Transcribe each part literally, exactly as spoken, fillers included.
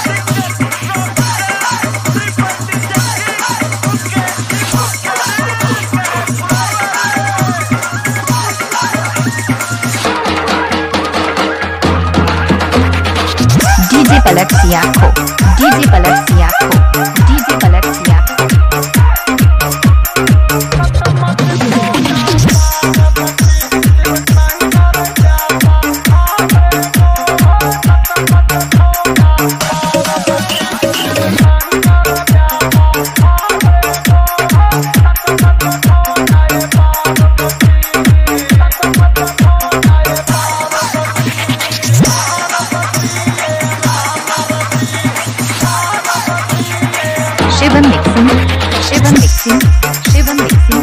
DJ Palak Siyakho, DJ Palak Siyakho, DJ Palak Siyakho. Shivam mixing, Shivam mixing, Shivam mixing.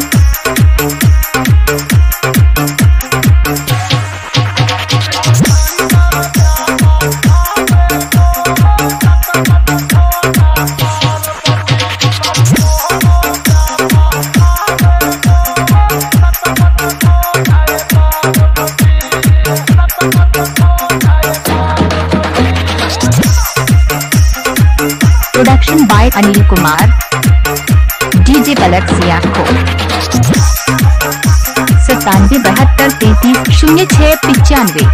Production by Anil Kumar, DJ Palak Siyakho. सत्तानवे बहत्तर तैतीस शून्य छः पिचानवे।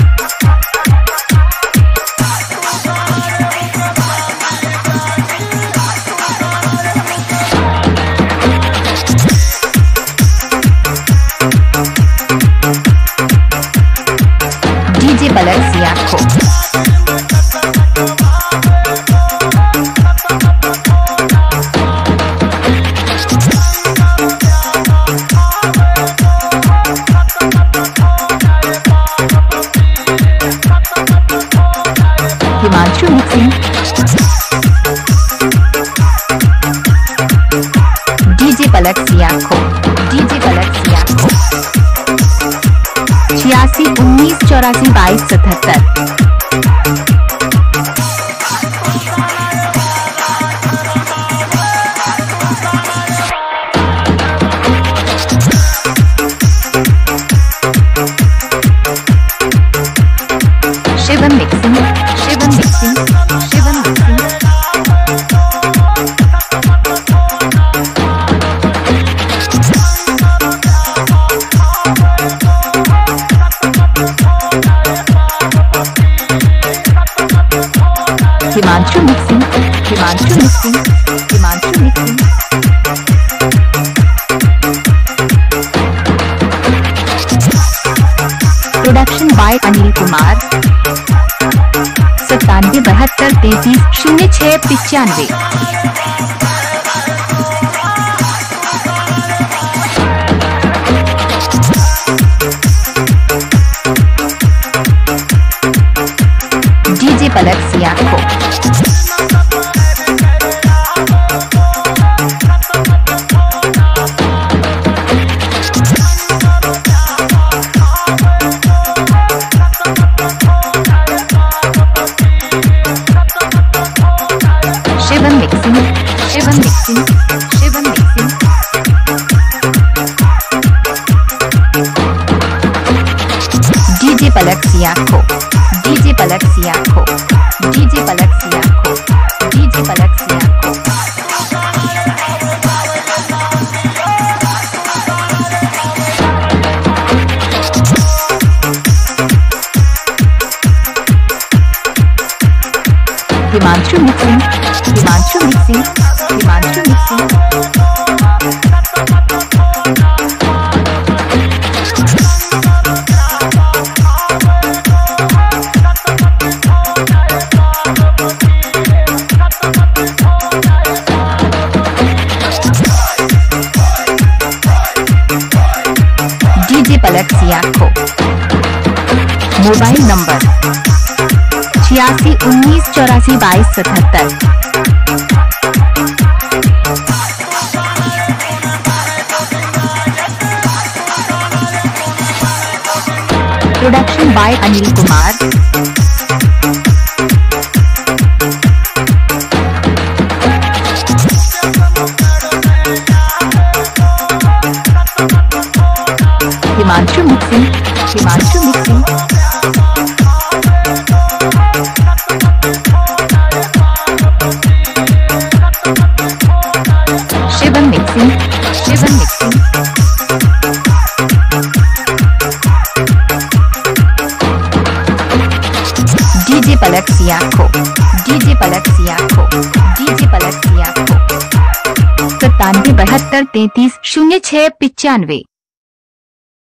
DJ Palak Siyakho. Himanshu mixing, DJ Palak Siyakho, DJ Palak सियाखो। छियासी उन्नीस चौरासी बाईस सतहत्तर। Shivam mixing, Shivam mixing, Shivam mixing. Himanshu mixing, Himanshu mixing, Himanshu mixing. Production by Anil Kumar. सत्तानवे बहत्तर तैतीस शून्य छः पिचानवे। DJ Palak Siyakho. Shivam mixing, Shivam mixing, Shivam mixing. DJ Palak Siyakho, DJ Palak Siyakho, DJ Palak Siyakho, DJ Palak Siyakho. Himanshu mixing, Himanshu mixing, Himanshu mixing. DJ Palak Siyakho. Mobile number छियासी उन्नीस चौरासी बाईस सतहत्तर। Production by Anil Kumar. Himanshu mixing, Himanshu mixing. DJ Palak सिया खो डीजे पलक सिया खो डीजे पलक सिया खो सत्तानवे बहत्तर तैतीस शून्य छः पिचानवे।